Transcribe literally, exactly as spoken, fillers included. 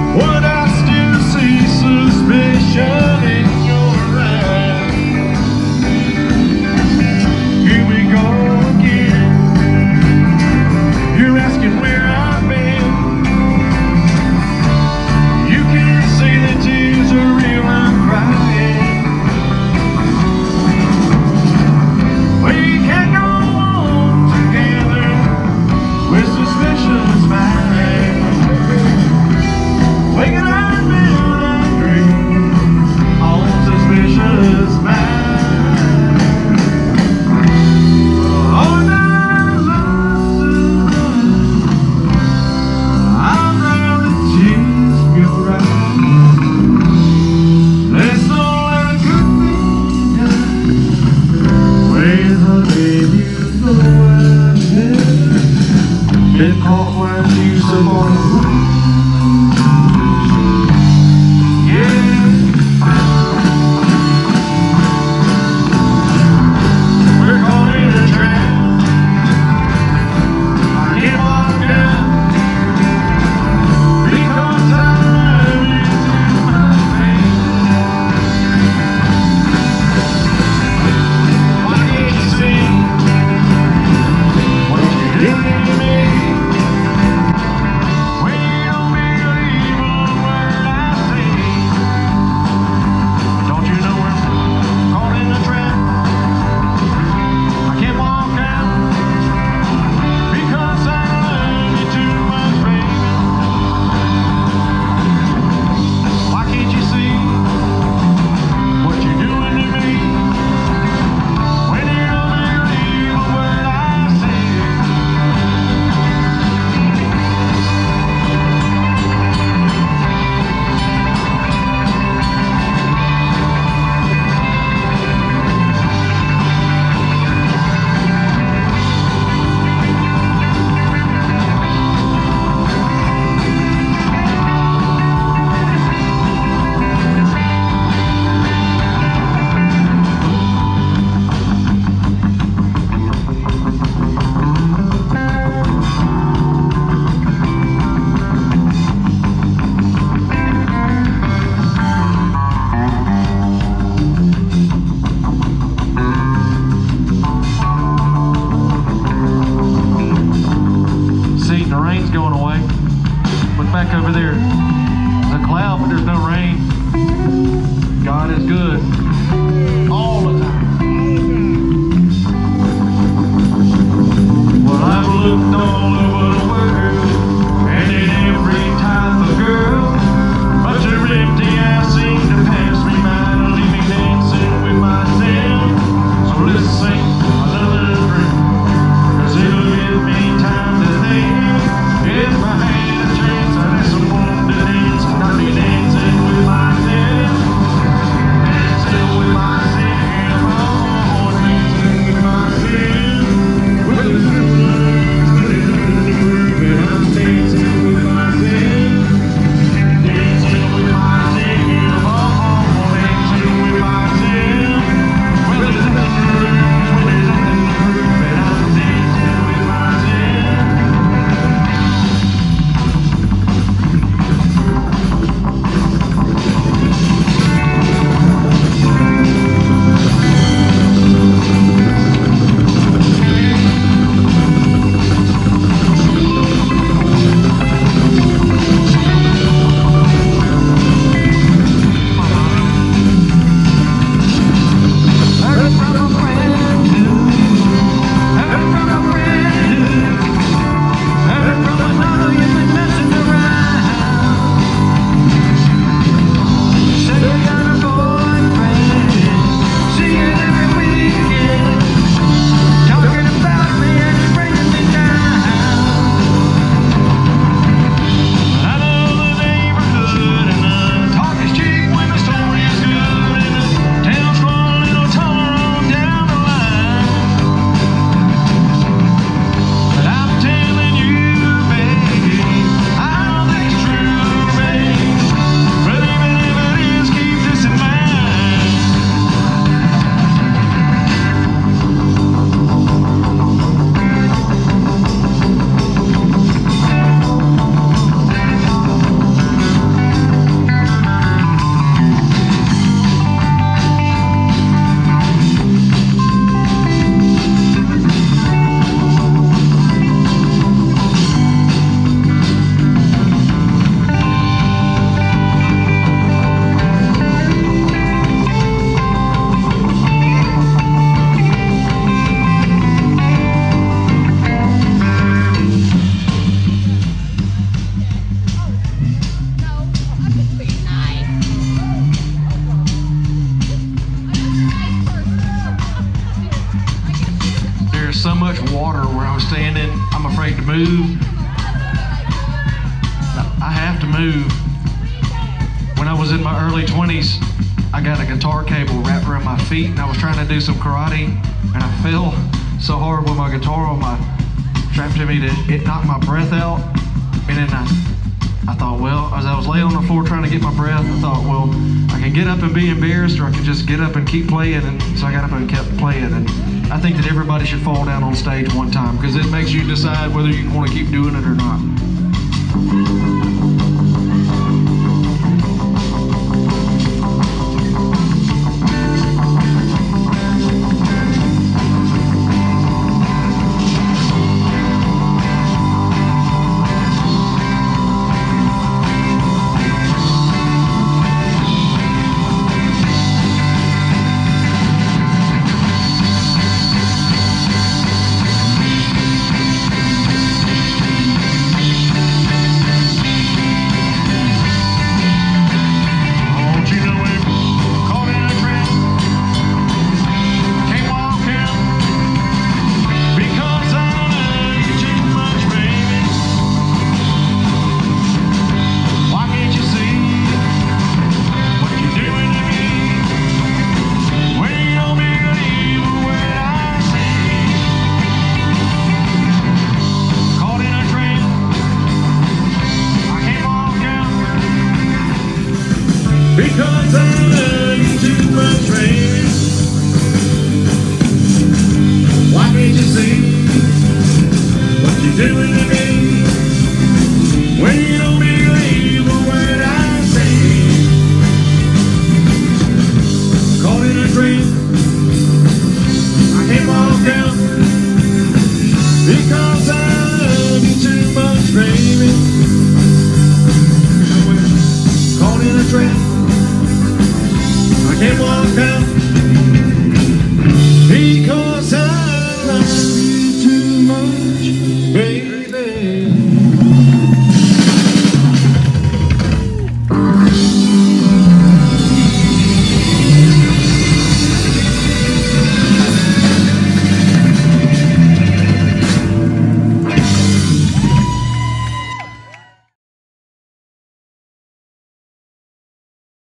Would I still see suspicion in your eyes? Here we go again. You're asking where I've been. You can't see the tears are real, I'm crying. We can't go on together with suspicious minds. Waking up in a dream, was standing. I'm afraid to move. I have to move. When I was in my early twenties, I got a guitar cable wrapped around my feet, and I was trying to do some karate, and I fell so hard with my guitar on my strapped to me that it knocked my breath out. And then I, I thought, well, as I was laying on the floor trying to get my breath, I thought, well, I can get up and be embarrassed, or I can just get up and keep playing. And so I got up and kept playing. And I think that everybody should fall down on stage one time, because it makes you decide whether you want to keep doing it or not. Because I love you too much, baby. Why can't you see what you're doing to me? When you don't believe a word I say. Caught in a trend, I can't walk out. Because I love you too much, baby. Caught in a trend, I can't walk out.